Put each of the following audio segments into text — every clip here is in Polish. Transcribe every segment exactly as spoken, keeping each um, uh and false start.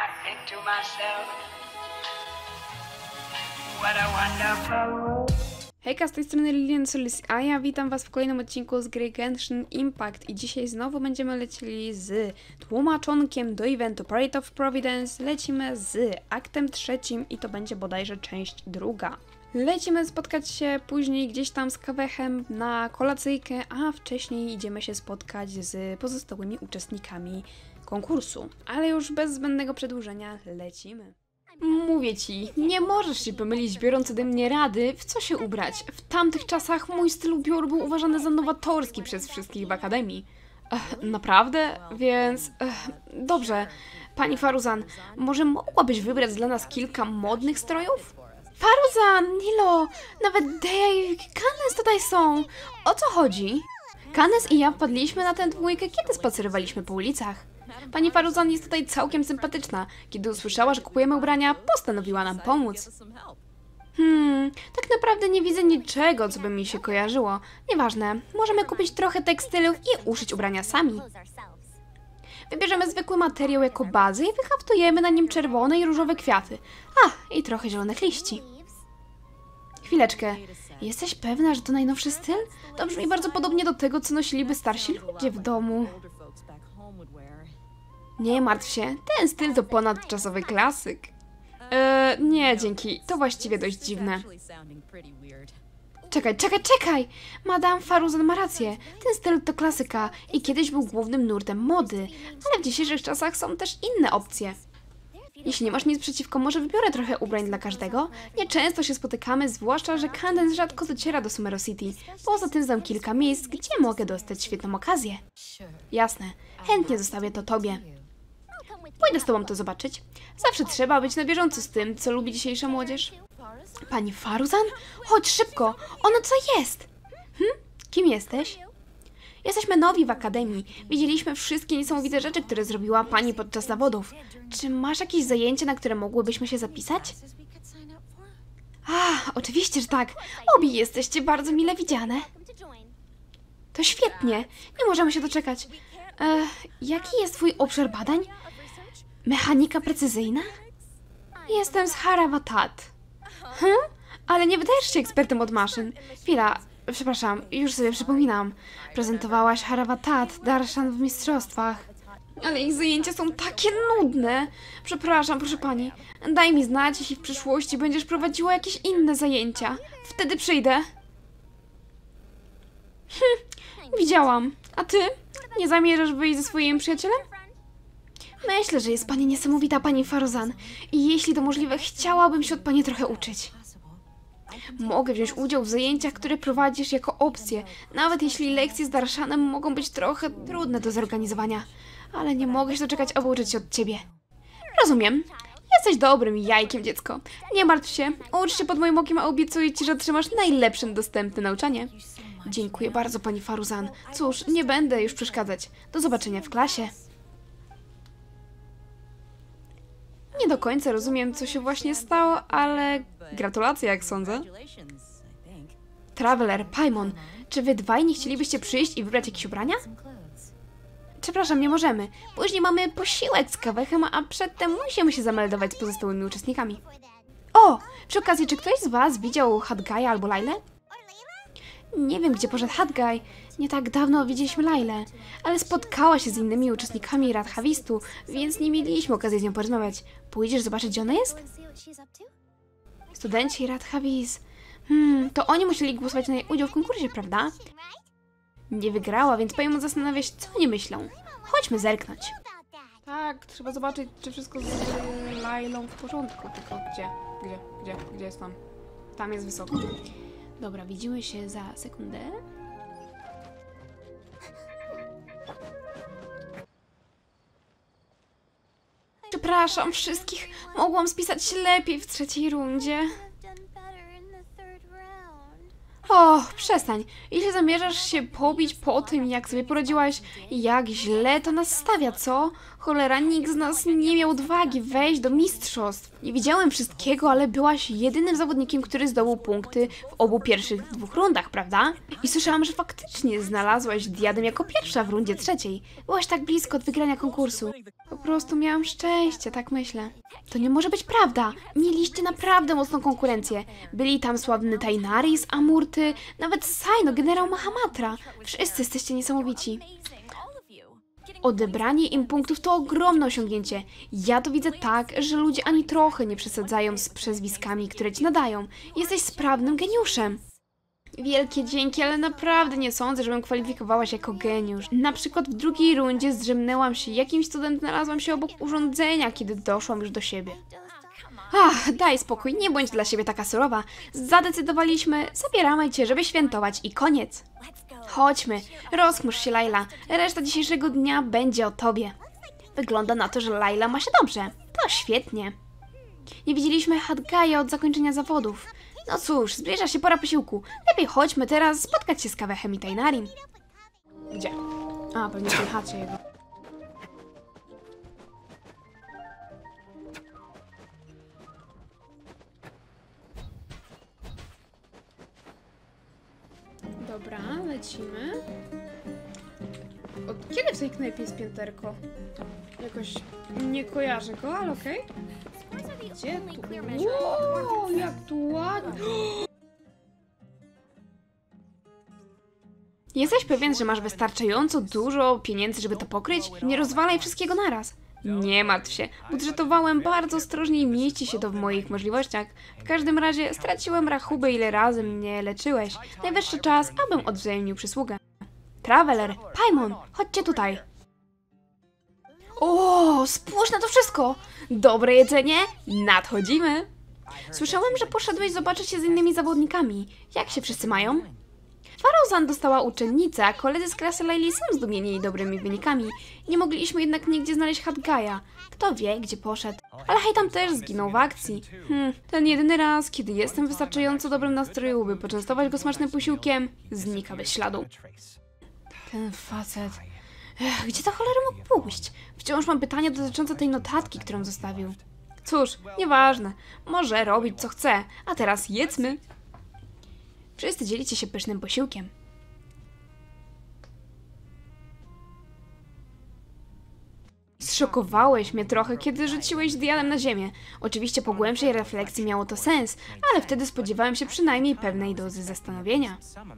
I think to myself, what a wonderful world. Hejka, z tej strony Lilian Solis, a ja witam was w kolejnym odcinku z gry Genshin Impact i dzisiaj znowu będziemy lecieli z tłumaczonkiem do eventu Parade of Providence. Lecimy z aktem trzecim i to będzie bodajże część druga. Lecimy spotkać się później gdzieś tam z Kawechem na kolacyjkę, a wcześniej idziemy się spotkać z pozostałymi uczestnikami konkursu. Ale już bez zbędnego przedłużenia lecimy. Mówię ci, nie możesz się pomylić, biorąc ode mnie rady, w co się ubrać. W tamtych czasach mój styl ubioru był uważany za nowatorski przez wszystkich w akademii. Ech, naprawdę? Więc... Ech, dobrze. Pani Faruzan, może mogłabyś wybrać dla nas kilka modnych strojów? Faruzan, Nilo, nawet Dea i Cannes tutaj są. O co chodzi? Cannes i ja wpadliśmy na tę dwójkę, kiedy spacerowaliśmy po ulicach. Pani Faruzan jest tutaj całkiem sympatyczna. Kiedy usłyszała, że kupujemy ubrania, postanowiła nam pomóc. Hmm, tak naprawdę nie widzę niczego, co by mi się kojarzyło. Nieważne, możemy kupić trochę tekstylów i uszyć ubrania sami. Wybierzemy zwykły materiał jako bazę i wyhaftujemy na nim czerwone i różowe kwiaty. A, i trochę zielonych liści. Chwileczkę, jesteś pewna, że to najnowszy styl? To brzmi bardzo podobnie do tego, co nosiliby starsi ludzie w domu. Nie martw się, ten styl to ponadczasowy klasyk. Eee, nie, dzięki, to właściwie dość dziwne. Czekaj, czekaj, czekaj! Madame Faruzan ma rację. Ten styl to klasyka i kiedyś był głównym nurtem mody, ale w dzisiejszych czasach są też inne opcje. Jeśli nie masz nic przeciwko, może wybiorę trochę ubrań dla każdego? Nieczęsto się spotykamy, zwłaszcza, że Candace rzadko dociera do Sumeru City. Poza tym znam kilka miejsc, gdzie mogę dostać świetną okazję. Jasne, chętnie zostawię to tobie. Pójdę z tobą to zobaczyć. Zawsze trzeba być na bieżąco z tym, co lubi dzisiejsza młodzież. Pani Faruzan? Chodź szybko! Ono co jest? Hm? Kim jesteś? Jesteśmy nowi w akademii. Widzieliśmy wszystkie niesamowite rzeczy, które zrobiła pani podczas zawodów. Czy masz jakieś zajęcie, na które mogłybyśmy się zapisać? A, oczywiście, że tak. Obie jesteście bardzo mile widziane. To świetnie. Nie możemy się doczekać. E, jaki jest twój obszar badań? Mechanika precyzyjna? Jestem z Haravatat. Hm? Ale nie wydajesz się ekspertem od maszyn. Chwila, przepraszam, już sobie przypominam. Prezentowałaś Haravatat, Darshan w mistrzostwach. Ale ich zajęcia są takie nudne. Przepraszam, proszę pani. Daj mi znać, jeśli w przyszłości będziesz prowadziła jakieś inne zajęcia. Wtedy przyjdę. Hm, widziałam. A ty? Nie zamierzasz wyjść ze swoim przyjacielem? Myślę, że jest pani niesamowita, pani Faruzan. I jeśli to możliwe, chciałabym się od pani trochę uczyć. Mogę wziąć udział w zajęciach, które prowadzisz jako opcję, nawet jeśli lekcje z Darshanem mogą być trochę trudne do zorganizowania. Ale nie mogę się doczekać, aby uczyć się od ciebie. Rozumiem. Jesteś dobrym jajkiem, dziecko. Nie martw się, ucz się pod moim okiem, a obiecuję ci, że otrzymasz najlepsze dostępne nauczanie. Dziękuję bardzo, pani Faruzan. Cóż, nie będę już przeszkadzać. Do zobaczenia w klasie. Nie do końca rozumiem, co się właśnie stało, ale gratulacje, jak sądzę. Traveler, Paimon, czy wy dwaj nie chcielibyście przyjść i wybrać jakieś ubrania? Przepraszam, nie możemy. Później mamy posiłek z Kawechem, a przedtem musimy się zameldować z pozostałymi uczestnikami. O! Przy okazji, czy ktoś z was widział Hadgaja albo Lailę? Nie wiem, gdzie poszedł Hadgaj. Nie tak dawno widzieliśmy Lailę, ale spotkała się z innymi uczestnikami Radhavistu, więc nie mieliśmy okazji z nią porozmawiać. Pójdziesz zobaczyć, gdzie ona jest? Studenci Radhavis. Hmm, to oni musieli głosować na jej udział w konkursie, prawda? Nie wygrała, więc Paimon zastanawia się, co oni myślą. Chodźmy zerknąć. Tak, trzeba zobaczyć, czy wszystko z Lailą w porządku. Tylko gdzie? Gdzie? Gdzie? Gdzie jest tam? Tam jest wysoko. Dobra, widzimy się za sekundę. Przepraszam wszystkich. Mogłam spisać się lepiej w trzeciej rundzie. O, przestań. Jeśli zamierzasz się pobić po tym, jak sobie poradziłaś, jak źle to nas stawia, co? Cholera, nikt z nas nie miał odwagi wejść do mistrzostw. Nie widziałem wszystkiego, ale byłaś jedynym zawodnikiem, który zdobył punkty w obu pierwszych dwóch rundach, prawda? I słyszałam, że faktycznie znalazłaś diadem jako pierwsza w rundzie trzeciej. Byłaś tak blisko od wygrania konkursu. Po prostu miałam szczęście, tak myślę. To nie może być prawda. Mieliście naprawdę mocną konkurencję. Byli tam sławny Tainaris, Amurty, nawet Saino, generał Mahamatra. Wszyscy jesteście niesamowici. Odebranie im punktów to ogromne osiągnięcie. Ja to widzę tak, że ludzie ani trochę nie przesadzają z przezwiskami, które ci nadają. Jesteś sprawnym geniuszem. Wielkie dzięki, ale naprawdę nie sądzę, żebym kwalifikowała się jako geniusz. Na przykład w drugiej rundzie zdrzemnęłam się, jakimś cudem znalazłam się obok urządzenia, kiedy doszłam już do siebie. Ach, daj spokój, nie bądź dla siebie taka surowa. Zadecydowaliśmy, zabieramy cię, żeby świętować i koniec. Chodźmy, rozchmurz się, Layla. Reszta dzisiejszego dnia będzie o tobie. Wygląda na to, że Layla ma się dobrze. To świetnie. Nie widzieliśmy Hadgaja od zakończenia zawodów. No cóż, zbliża się pora posiłku. Lepiej chodźmy teraz spotkać się z Kawechem i Tainarim. Gdzie? A, pewnie w tej chacie jego. Dobra, lecimy. Od kiedy w tej knajpie jest pięterko? Jakoś nie kojarzę go, ale okej. Gdzie tu? Wow, jak tu ładnie. Jesteś pewien, że masz wystarczająco dużo pieniędzy, żeby to pokryć? Nie rozwalaj wszystkiego naraz. Nie martw się. Budżetowałem bardzo ostrożnie i mieści się to w moich możliwościach. W każdym razie straciłem rachubę, ile razy mnie leczyłeś. Najwyższy czas, abym odwzajemnił przysługę. Traveler, Paimon, chodźcie tutaj. O, spójrz na to wszystko! Dobre jedzenie? Nadchodzimy! Słyszałem, że poszedłeś zobaczyć się z innymi zawodnikami. Jak się wszyscy mają? Farozan dostała uczennicę, a koledzy z klasy Layli są zdumieni jej dobrymi wynikami. Nie mogliśmy jednak nigdzie znaleźć Hadgaja. Kto wie, gdzie poszedł. Ale Heitam też zginął w akcji. Hmm, ten jedyny raz, kiedy jestem w wystarczająco dobrym nastroju, by poczęstować go smacznym posiłkiem, znika bez śladu. Ten facet... Ech, gdzie ta cholera mógł pójść? Wciąż mam pytania dotyczące tej notatki, którą zostawił. Cóż, nieważne. Może robić co chce. A teraz jedzmy. Wszyscy dzielicie się pysznym posiłkiem. Zszokowałeś mnie trochę, kiedy rzuciłeś diadem na ziemię. Oczywiście po głębszej refleksji miało to sens, ale wtedy spodziewałem się przynajmniej pewnej dozy zastanowienia.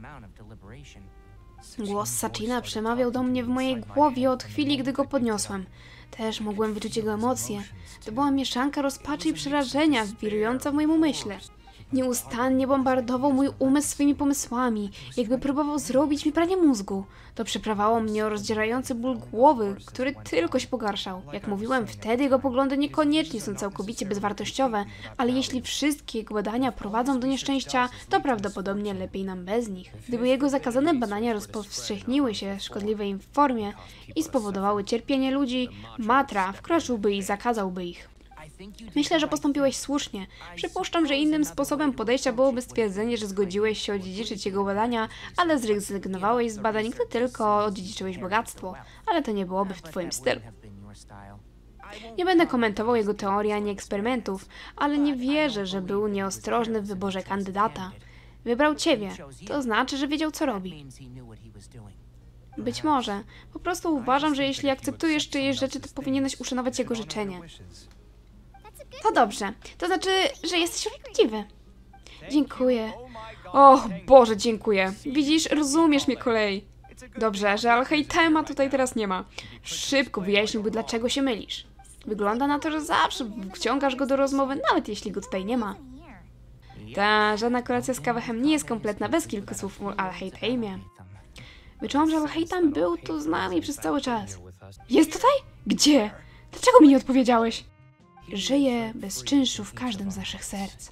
Głos Sachina przemawiał do mnie w mojej głowie od chwili, gdy go podniosłem. Też mogłem wyczuć jego emocje. To była mieszanka rozpaczy i przerażenia wirująca w moim umyśle. Nieustannie bombardował mój umysł swoimi pomysłami, jakby próbował zrobić mi pranie mózgu. To przyprawało mnie o rozdzierający ból głowy, który tylko się pogarszał. Jak mówiłem, wtedy jego poglądy niekoniecznie są całkowicie bezwartościowe, ale jeśli wszystkie jego badania prowadzą do nieszczęścia, to prawdopodobnie lepiej nam bez nich. Gdyby jego zakazane badania rozpowszechniły się w szkodliwej im formie i spowodowały cierpienie ludzi, Matra wkroczyłby i zakazałby ich. Myślę, że postąpiłeś słusznie. Przypuszczam, że innym sposobem podejścia byłoby stwierdzenie, że zgodziłeś się odziedziczyć jego badania, ale zrezygnowałeś z badań, gdy tylko odziedziczyłeś bogactwo. Ale to nie byłoby w twoim stylu. Nie będę komentował jego teorii ani eksperymentów, ale nie wierzę, że był nieostrożny w wyborze kandydata. Wybrał ciebie. To znaczy, że wiedział, co robi. Być może. Po prostu uważam, że jeśli akceptujesz czyjeś rzeczy, to powinieneś uszanować jego życzenie. To dobrze. To znaczy, że jesteś uczciwy. Dziękuję. O Boże, dziękuję. Widzisz, rozumiesz mnie kolei. Dobrze, że Alheitema tutaj teraz nie ma. Szybko wyjaśniłby, dlaczego się mylisz. Wygląda na to, że zawsze wciągasz go do rozmowy, nawet jeśli go tutaj nie ma. Ta, żadna kolacja z Kawechem nie jest kompletna bez kilku słów o Alheitemie. Wyczułam, że Alheitam był tu z nami przez cały czas. Jest tutaj? Gdzie? Dlaczego mi nie odpowiedziałeś? Żyje bez czynszu w każdym z naszych serc.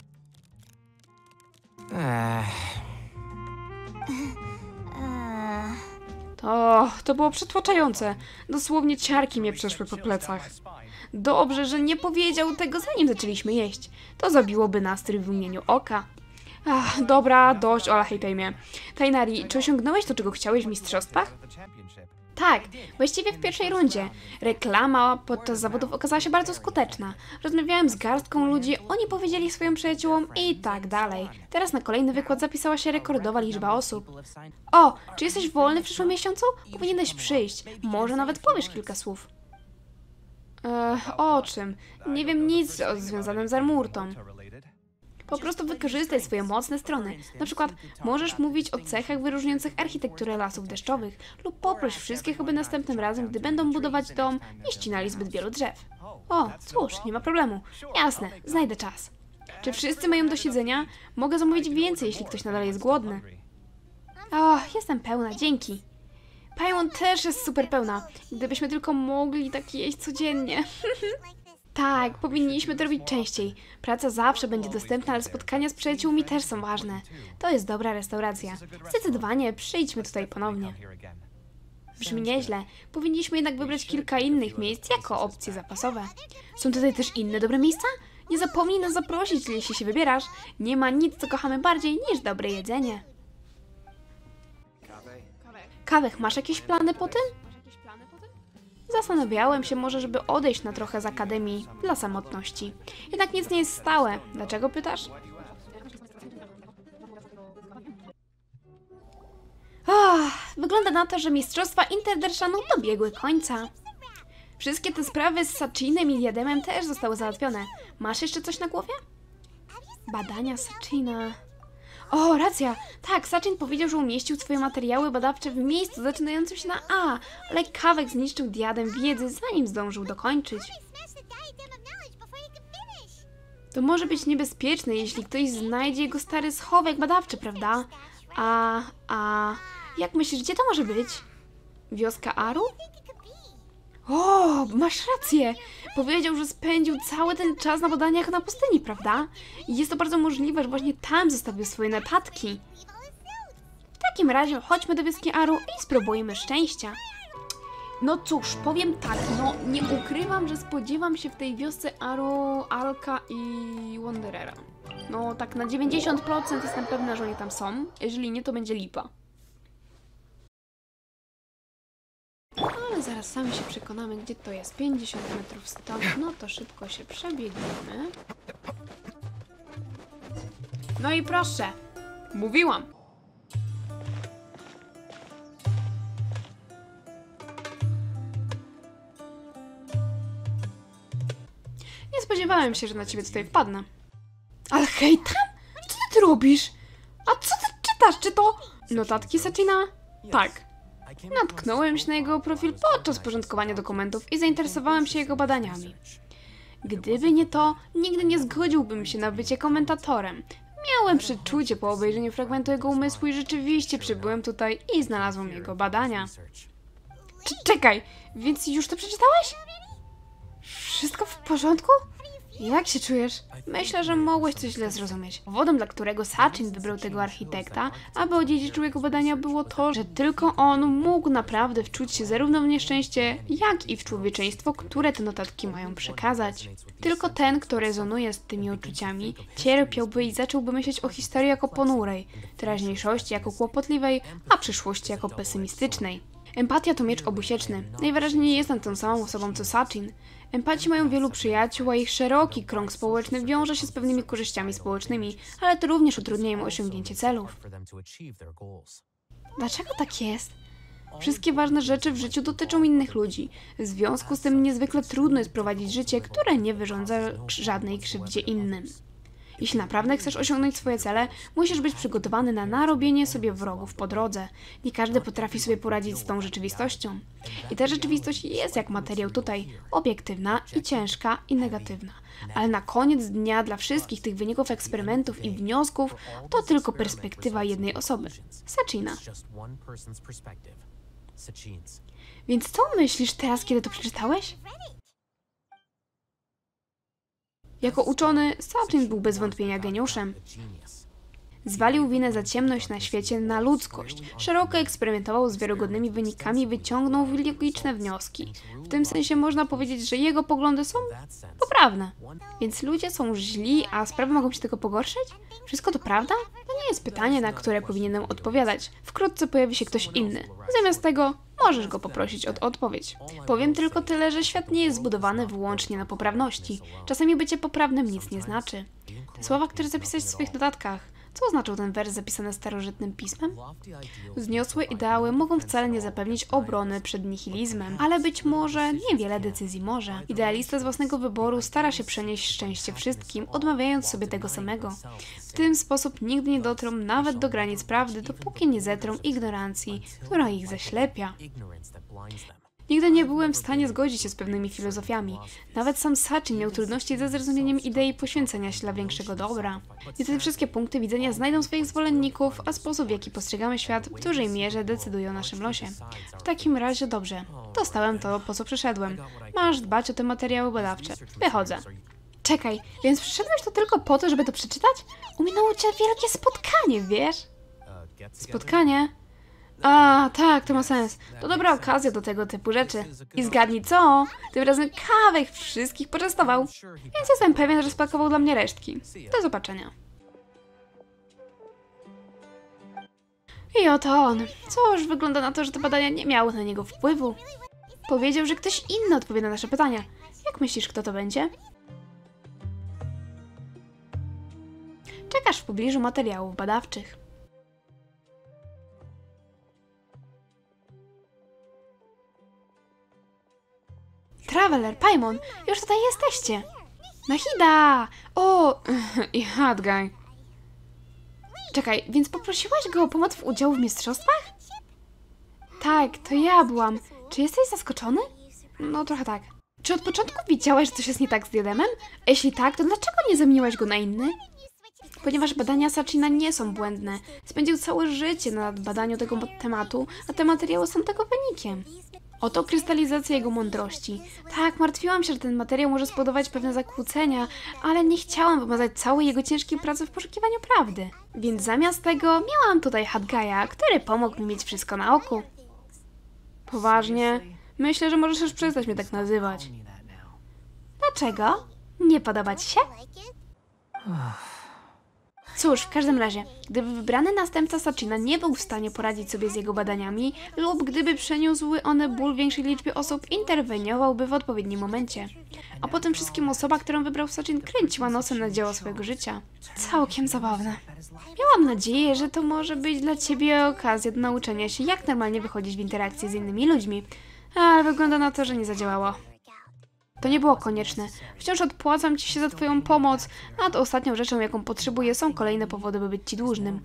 To, to było przytłaczające. Dosłownie ciarki mnie przeszły po plecach. Dobrze, że nie powiedział tego, zanim zaczęliśmy jeść. To zabiłoby nastrój w mgnieniu oka. Ach, dobra, dość, Ola, hejtaj mnie. Tainari, czy osiągnąłeś to, czego chciałeś w mistrzostwach? Tak, właściwie w pierwszej rundzie. Reklama podczas zawodów okazała się bardzo skuteczna. Rozmawiałem z garstką ludzi, oni powiedzieli swoim przyjaciółom i tak dalej. Teraz na kolejny wykład zapisała się rekordowa liczba osób. O, czy jesteś wolny w przyszłym miesiącu? Powinieneś przyjść. Może nawet powiesz kilka słów. Eee, o czym? Nie wiem nic o związanym z Armurtą. Po prostu wykorzystaj swoje mocne strony. Na przykład możesz mówić o cechach wyróżniających architekturę lasów deszczowych lub poproś wszystkich, aby następnym razem, gdy będą budować dom, nie ścinali zbyt wielu drzew. O, cóż, nie ma problemu. Jasne, znajdę czas. Czy wszyscy mają do siedzenia? Mogę zamówić więcej, jeśli ktoś nadal jest głodny. O, jestem pełna, dzięki. Pajon też jest super pełna. Gdybyśmy tylko mogli tak jeść codziennie. Tak, powinniśmy to robić częściej. Praca zawsze będzie dostępna, ale spotkania z przyjaciółmi też są ważne. To jest dobra restauracja. Zdecydowanie przyjdźmy tutaj ponownie. Brzmi nieźle. Powinniśmy jednak wybrać kilka innych miejsc jako opcje zapasowe. Są tutaj też inne dobre miejsca? Nie zapomnij nas zaprosić, jeśli się wybierasz. Nie ma nic, co kochamy bardziej niż dobre jedzenie. Kawek, masz jakieś plany po tym? Zastanawiałem się może, żeby odejść na trochę z akademii dla samotności. Jednak nic nie jest stałe. Dlaczego pytasz? Oh, wygląda na to, że mistrzostwa Interdershanu dobiegły końca. Wszystkie te sprawy z Sachinem i Diademem też zostały załatwione. Masz jeszcze coś na głowie? Badania Sachina... O, racja! Tak, Sachin powiedział, że umieścił swoje materiały badawcze w miejscu zaczynającym się na A, ale Kawek zniszczył diadem wiedzy, zanim zdążył dokończyć. To może być niebezpieczne, jeśli ktoś znajdzie jego stary schowek badawczy, prawda? A, a... Jak myślisz, gdzie to może być? Wioska Aru? O, masz rację! Powiedział, że spędził cały ten czas na badaniach na pustyni, prawda? I jest to bardzo możliwe, że właśnie tam zostawił swoje notatki. W takim razie chodźmy do wioski Aru i spróbujmy szczęścia. No cóż, powiem tak, no nie ukrywam, że spodziewam się w tej wiosce Aru, Alka i Wanderera. No tak na dziewięćdziesiąt procent jestem pewna, że oni tam są, jeżeli nie, to będzie lipa. Ale zaraz sami się przekonamy, gdzie to jest. pięćdziesiąt metrów stąd, no to szybko się przebiegniemy. No i proszę, mówiłam. Nie spodziewałem się, że na ciebie tutaj wpadnę. Ale hej, tam? Co ty, ty robisz? A co ty czytasz? Czy to notatki Sachina? Tak. Natknąłem się na jego profil podczas porządkowania dokumentów i zainteresowałem się jego badaniami. Gdyby nie to, nigdy nie zgodziłbym się na bycie komentatorem. Miałem przeczucie po obejrzeniu fragmentu jego umysłu i rzeczywiście przybyłem tutaj i znalazłem jego badania. Cz- czekaj, więc już to przeczytałeś? Wszystko w porządku? Jak się czujesz? Myślę, że mogłeś coś źle zrozumieć. Powodem, dla którego Sachin wybrał tego architekta, aby odziedziczył jego badania, było to, że tylko on mógł naprawdę wczuć się zarówno w nieszczęście, jak i w człowieczeństwo, które te notatki mają przekazać. Tylko ten, kto rezonuje z tymi uczuciami, cierpiałby i zacząłby myśleć o historii jako ponurej, teraźniejszości jako kłopotliwej, a przyszłości jako pesymistycznej. Empatia to miecz obusieczny. Najwyraźniej jestem tą samą osobą co Sachin. Empaci mają wielu przyjaciół, a ich szeroki krąg społeczny wiąże się z pewnymi korzyściami społecznymi, ale to również utrudnia im osiągnięcie celów. Dlaczego tak jest? Wszystkie ważne rzeczy w życiu dotyczą innych ludzi. W związku z tym niezwykle trudno jest prowadzić życie, które nie wyrządza żadnej krzywdzie innym. Jeśli naprawdę chcesz osiągnąć swoje cele, musisz być przygotowany na narobienie sobie wrogów po drodze. Nie każdy potrafi sobie poradzić z tą rzeczywistością. I ta rzeczywistość jest jak materiał tutaj, obiektywna i ciężka i negatywna. Ale na koniec dnia dla wszystkich tych wyników eksperymentów i wniosków to tylko perspektywa jednej osoby. Sachina. Więc co myślisz teraz, kiedy to przeczytałeś? Jako uczony, Sachin był bez wątpienia geniuszem. Zwalił winę za ciemność na świecie na ludzkość. Szeroko eksperymentował z wiarygodnymi wynikami i wyciągnął logiczne wnioski. W tym sensie można powiedzieć, że jego poglądy są poprawne. Więc ludzie są źli, a sprawy mogą się tylko pogorszyć? Wszystko to prawda? To nie jest pytanie, na które powinienem odpowiadać. Wkrótce pojawi się ktoś inny. Zamiast tego możesz go poprosić o odpowiedź. Powiem tylko tyle, że świat nie jest zbudowany wyłącznie na poprawności. Czasami bycie poprawnym nic nie znaczy. Te słowa, które zapisać w swoich notatkach. Co oznaczał ten wers zapisany starożytnym pismem? Wzniosłe ideały mogą wcale nie zapewnić obrony przed nihilizmem, ale być może niewiele decyzji może. Idealista z własnego wyboru stara się przenieść szczęście wszystkim, odmawiając sobie tego samego. W ten sposób nigdy nie dotrą nawet do granic prawdy, dopóki nie zetrą ignorancji, która ich zaślepia. Nigdy nie byłem w stanie zgodzić się z pewnymi filozofiami. Nawet sam Sachin miał trudności ze zrozumieniem idei poświęcenia się dla większego dobra. Niestety wszystkie punkty widzenia znajdą swoich zwolenników, a sposób, w jaki postrzegamy świat, w dużej mierze decyduje o naszym losie. W takim razie dobrze. Dostałem to, po co przyszedłem. Masz dbać o te materiały badawcze. Wychodzę. Czekaj, więc przyszedłeś tu tylko po to, żeby to przeczytać? Uminęło cię wielkie spotkanie, wiesz? Spotkanie? A, tak, to ma sens. To dobra okazja do tego typu rzeczy. I zgadnij co? Tym razem kawę ich wszystkich poczęstował. Więc jestem pewien, że spakował dla mnie resztki. Do zobaczenia. I oto on. Cóż, wygląda na to, że te badania nie miały na niego wpływu. Powiedział, że ktoś inny odpowie na nasze pytania. Jak myślisz, kto to będzie? Czekasz w pobliżu materiałów badawczych. Traveler, Paimon, już tutaj jesteście. Nahida! O, i Hadgai. Czekaj, więc poprosiłaś go o pomoc w udziału w mistrzostwach? Tak, to ja byłam. Czy jesteś zaskoczony? No, trochę tak. Czy od początku wiedziałaś, że coś jest nie tak z diademem? A jeśli tak, to dlaczego nie zamieniłaś go na inny? Ponieważ badania Sachina nie są błędne. Spędził całe życie na badaniu tego tematu, a te materiały są tego wynikiem. Oto krystalizacja jego mądrości. Tak, martwiłam się, że ten materiał może spowodować pewne zakłócenia, ale nie chciałam wymazać całej jego ciężkiej pracy w poszukiwaniu prawdy. Więc zamiast tego miałam tutaj Hadgaia, który pomógł mi mieć wszystko na oku. Poważnie? Myślę, że możesz już przestać mnie tak nazywać. Dlaczego? Nie podoba ci się? Cóż, w każdym razie, gdyby wybrany następca Sachina nie był w stanie poradzić sobie z jego badaniami lub gdyby przeniósły one ból większej liczbie osób, interweniowałby w odpowiednim momencie. A potem wszystkim osoba, którą wybrał Sachin, kręciła nosem na dzieło swojego życia. Całkiem zabawne. Miałam nadzieję, że to może być dla ciebie okazja do nauczenia się, jak normalnie wychodzić w interakcji z innymi ludźmi, ale wygląda na to, że nie zadziałało. To nie było konieczne. Wciąż odpłacam ci się za twoją pomoc, a to ostatnią rzeczą, jaką potrzebuję, są kolejne powody, by być ci dłużnym.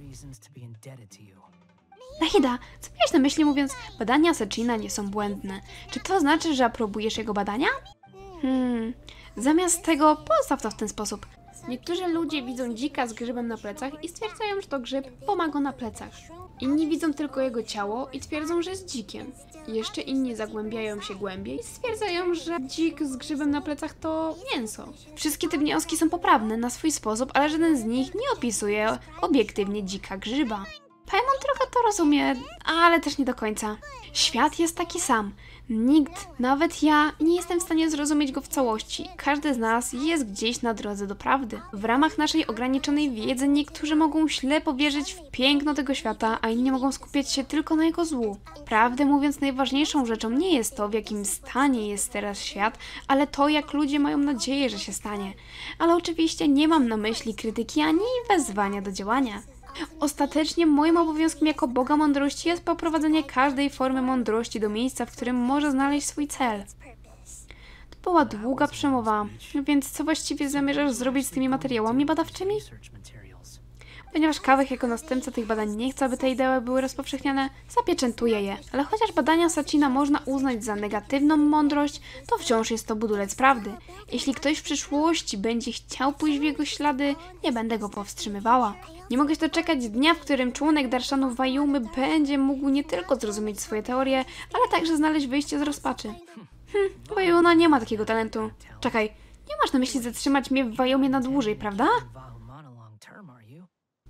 Nahida, co miałeś na myśli mówiąc, badania Sachina nie są błędne? Czy to znaczy, że aprobujesz jego badania? Hmm, zamiast tego postaw to w ten sposób. Niektórzy ludzie widzą dzika z grzybem na plecach i stwierdzają, że to grzyb, bo ma go na plecach. Inni widzą tylko jego ciało i twierdzą, że jest dzikiem. Jeszcze inni zagłębiają się głębiej i stwierdzają, że dzik z grzybem na plecach to mięso. Wszystkie te wnioski są poprawne na swój sposób, ale żaden z nich nie opisuje obiektywnie dzika grzyba. Paimon trochę to rozumie, ale też nie do końca. Świat jest taki sam. Nikt, nawet ja, nie jestem w stanie zrozumieć go w całości. Każdy z nas jest gdzieś na drodze do prawdy. W ramach naszej ograniczonej wiedzy niektórzy mogą ślepo wierzyć w piękno tego świata, a inni mogą skupiać się tylko na jego złu. Prawdę mówiąc, najważniejszą rzeczą nie jest to, w jakim stanie jest teraz świat, ale to, jak ludzie mają nadzieję, że się stanie. Ale oczywiście nie mam na myśli krytyki ani wezwania do działania. Ostatecznie moim obowiązkiem jako Boga Mądrości jest poprowadzenie każdej formy mądrości do miejsca, w którym może znaleźć swój cel. To była długa przemowa, więc co właściwie zamierzasz zrobić z tymi materiałami badawczymi? Ponieważ Kawek jako następca tych badań nie chce, aby te idee były rozpowszechniane, zapieczętuje je. Ale chociaż badania Sachina można uznać za negatywną mądrość, to wciąż jest to budulec prawdy. Jeśli ktoś w przyszłości będzie chciał pójść w jego ślady, nie będę go powstrzymywała. Nie mogę się doczekać dnia, w którym członek Darshanu Vayumy będzie mógł nie tylko zrozumieć swoje teorie, ale także znaleźć wyjście z rozpaczy. Hm, Vayuna nie ma takiego talentu. Czekaj, nie masz na myśli zatrzymać mnie w Vayumie na dłużej, prawda?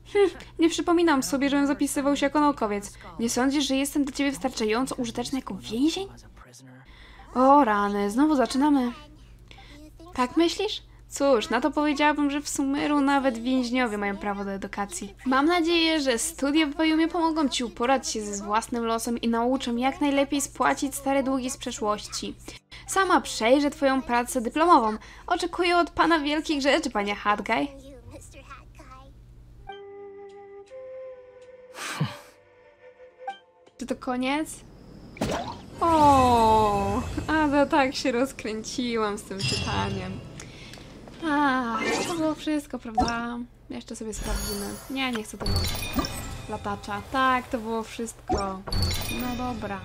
Hm, nie przypominam sobie, żebym zapisywał się jako naukowiec. Nie sądzisz, że jestem dla ciebie wystarczająco użyteczny jako więzień? O rany, znowu zaczynamy. Tak myślisz? Cóż, na to powiedziałabym, że w Sumeru nawet więźniowie mają prawo do edukacji. Mam nadzieję, że studia w Fayumie pomogą ci uporać się ze własnym losem i nauczą jak najlepiej spłacić stare długi z przeszłości. Sama przejrzę twoją pracę dyplomową. Oczekuję od pana wielkich rzeczy, panie Hatguy. Czy to koniec? O, ale tak się rozkręciłam z tym czytaniem. A, to było wszystko, prawda? Jeszcze sobie sprawdzimy. Nie, nie chcę tego latacza. Tak, to było wszystko. No dobra.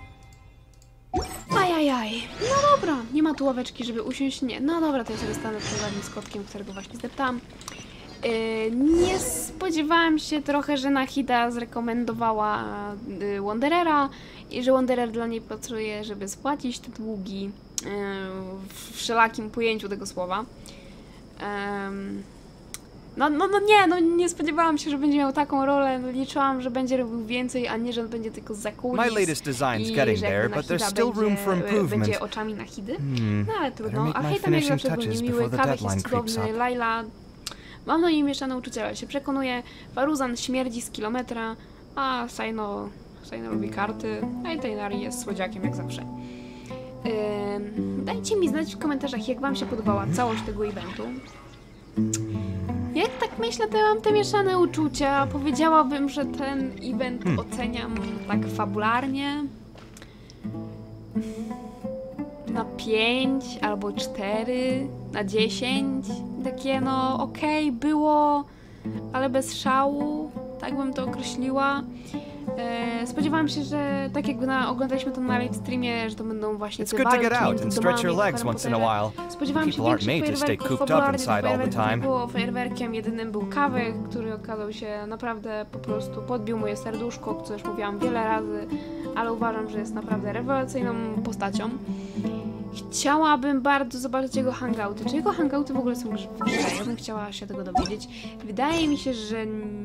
Ajajaj. No dobra, nie ma tu ławeczki, żeby usiąść. Nie, no dobra, to ja sobie stanę przed z kotkiem, którego właśnie zdeptałam. Yy, nie spodziewałam się trochę, że Nahida zrekomendowała yy, Wanderera i że Wanderer dla niej pracuje, żeby spłacić te długi yy, w wszelakim pojęciu tego słowa. Um, no, no, no nie, no nie spodziewałam się, że będzie miał taką rolę. No, liczyłam, że będzie robił więcej, a nie, że będzie tylko za kulis i że jakby Nahida będzie, będzie oczami Nahidy. Hmm, no ale trudno. A hej tam jak zawsze był niemiły, Kawek jest cudowny, Layla... Mam na niej mieszane uczucia, ale się przekonuję. Faruzan śmierdzi z kilometra, a Saino, Saino lubi karty, a Tainari jest słodziakiem jak zawsze. Ym, dajcie mi znać w komentarzach, jak wam się podobała całość tego eventu. Jak tak myślę, to ja mam te mieszane uczucia. Powiedziałabym, że ten event oceniam tak fabularnie na pięć albo cztery na dziesięć. Takie no okej, okay, było, ale bez szału, tak bym to określiła. E, spodziewałam się, że tak jakby na, oglądaliśmy to na live streamie, że to będą właśnie te walki między domami. Spodziewałam się większych fajerwerków fabularnych, fajerwerków nie było fajerwerkiem, jedynym był Kawek, który okazał się naprawdę po prostu podbił moje serduszko, co już mówiłam wiele razy, ale uważam, że jest naprawdę rewelacyjną postacią. Chciałabym bardzo zobaczyć jego hangouty. Czy jego hangouty w ogóle są w grze? Ja bym chciała się tego dowiedzieć. Wydaje mi się, że...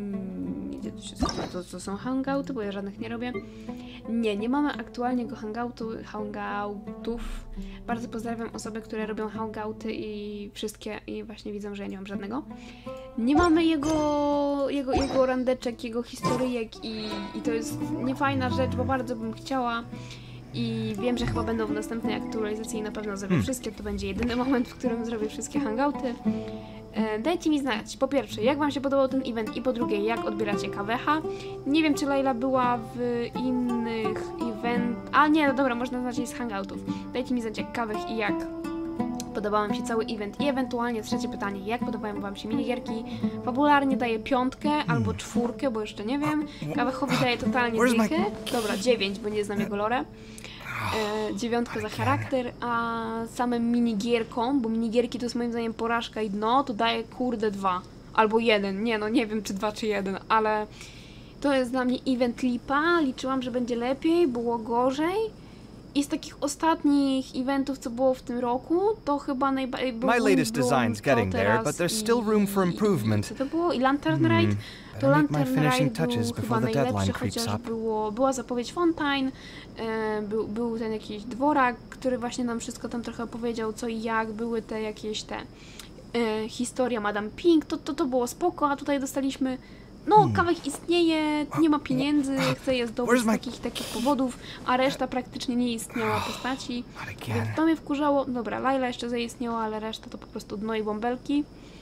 To, to są hangouty, bo ja żadnych nie robię. Nie, nie mamy aktualnie jego hangoutu, hangoutów. Bardzo pozdrawiam osoby, które robią hangouty i wszystkie, i właśnie widzą, że ja nie mam żadnego. Nie mamy jego, jego, jego randeczek, jego historyjek i, i to jest niefajna rzecz, bo bardzo bym chciała. I wiem, że chyba będą w następnej aktualizacji i na pewno zrobię hmm. wszystkie. To będzie jedyny moment, w którym zrobię wszystkie hangouty. E, dajcie mi znać, po pierwsze, jak wam się podobał ten event i po drugie, jak odbieracie K W H. Nie wiem, czy Layla była w innych event... A nie, no dobra, można znać jej z hangoutów. Dajcie mi znać, jak K W H i jak podobał mi się cały event. I ewentualnie trzecie pytanie, jak podobają wam się minigierki. Fabularnie daję piątkę albo czwórkę, bo jeszcze nie wiem. K W H-owi daję totalnie dychę. Dobra, dziewięć, bo nie znam jego lore. E, dziewiątkę za charakter, a samym minigierkom, bo minigierki to jest moim zdaniem porażka i dno, to daję kurde dwa. Albo jeden, nie no, nie wiem czy dwa czy jeden, ale to jest dla mnie event lipa. Liczyłam, że będzie lepiej, było gorzej. I z takich ostatnich eventów, co było w tym roku, to chyba najbardziej było... My latest design's getting there, but there's still room for improvement. Co to było? I Lantern Ride? To Lantern Ride był chyba najlepszy, chociaż było, była zapowiedź Fontaine, e, był, był ten jakiś dworak, który właśnie nam wszystko tam trochę opowiedział, co i jak, były te jakieś te... E, historia Madame Pink, to, to, to było spoko, a tutaj dostaliśmy... No, hmm. Kawek istnieje, nie ma pieniędzy, chce je zdobyć z takich takich powodów, a reszta praktycznie nie istniała postaci, więc to mnie wkurzało. Dobra, Layla jeszcze zaistniała, ale reszta to po prostu dno i bąbelki.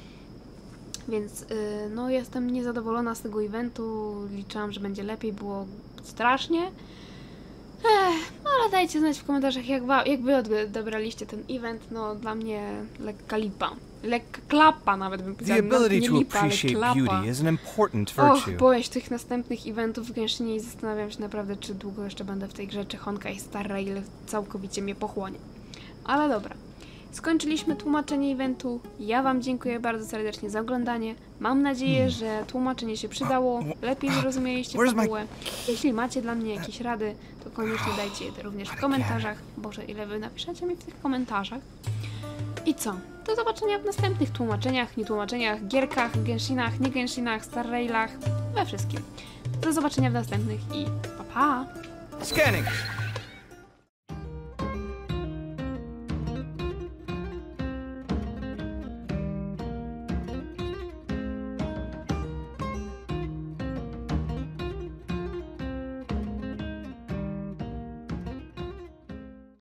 Więc yy, no jestem niezadowolona z tego eventu, liczyłam, że będzie lepiej, było strasznie. Ech, no ale dajcie znać w komentarzach, jak, jak wy odebraliście ten event, no dla mnie lekka lipa. Lekka klapa nawet bym powiedziała, no, nie lipa, ale klapa. Och, boję się tych następnych eventów w Genshinie i zastanawiam się naprawdę, czy długo jeszcze będę w tej grze, czy Honka jest stara, ile całkowicie mnie pochłonie. Ale dobra. Skończyliśmy tłumaczenie eventu. Ja wam dziękuję bardzo serdecznie za oglądanie. Mam nadzieję, że tłumaczenie się przydało. Lepiej zrozumieliście fabułę. Jeśli macie dla mnie jakieś rady, to koniecznie dajcie je również w komentarzach. Boże, ile wy napiszecie mi w tych komentarzach. I co? Do zobaczenia w następnych tłumaczeniach, nietłumaczeniach, gierkach, genshinach, nie genshinach, Star Railach, we wszystkim. Do zobaczenia w następnych i pa pa! Scanning.